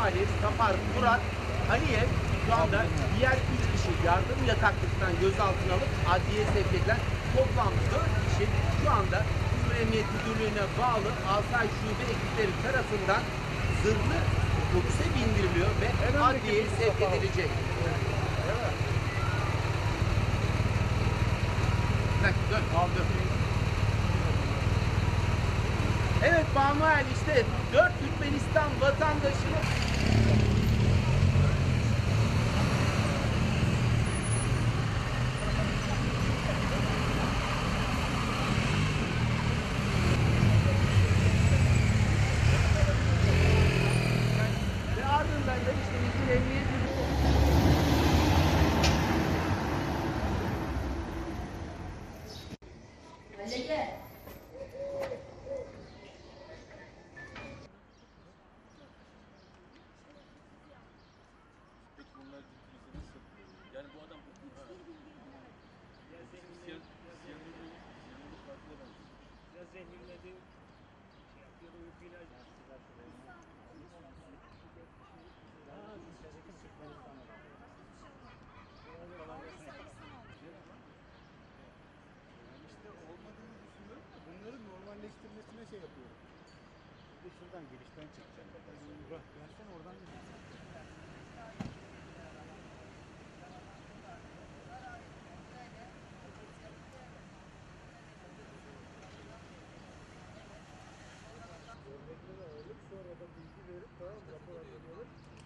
Salih, Safar, Murat, Aliyev şu anda diğer 3 kişi yardım yataklıktan gözaltına alıp adliyeye sevk edilen toplam 4 kişi şu anda İzmir Emniyet Müdürlüğü'ne bağlı Asayiş Şube ekipleri tarafından zırhlı otobüse bindiriliyor ve adliyeye sevk edilecek. Evet Manuel, işte 4 Türkmenistan vatandaşını ve ardından da işte İzmir Emniyet yani bu adam ya zehirledi, şey yapıyor, uyku ilacı. İşte olmadığını düşünüyorum da bunları normalleştirmesine şey yapıyorum. Bir de şuradan girişten çıkacağım. Ben sonra oradan Örnekleri alıp sonra da bilgi verip tamam rapor atıyorlar.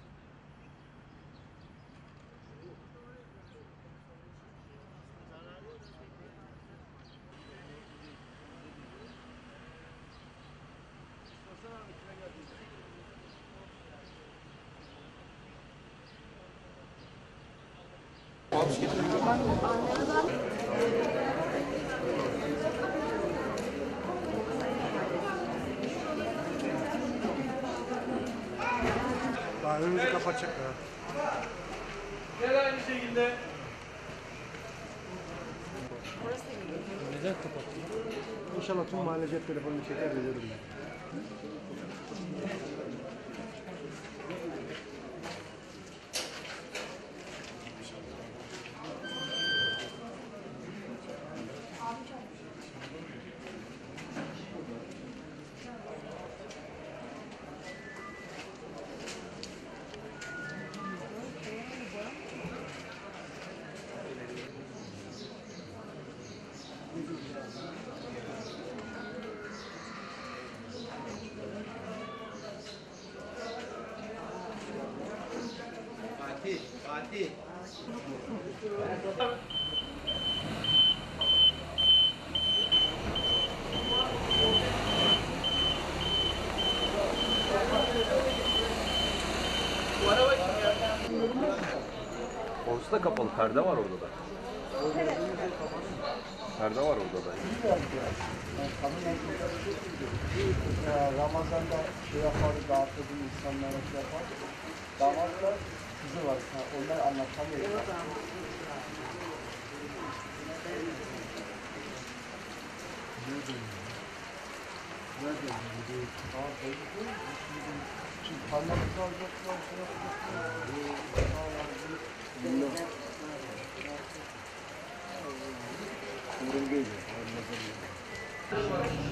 Daha önümüzü kapatacaklar. Gel aynı şekilde. Neden kapattılar? İnşallah tüm mahalle cep telefonunu çeker de görürüm ben. Fatih. Bu araba kim ya? Orası da kapalı. Perde var orada da. Perde var orada da. Ramazan'da şey yapardı, dağıtırdı insanlara şey yapardı. Damatlar kızı var. Onlar anlatamıyor. Nerede? Şimdi parmağımızı alacaklar, şey yapacaklar. Umurumdaydı.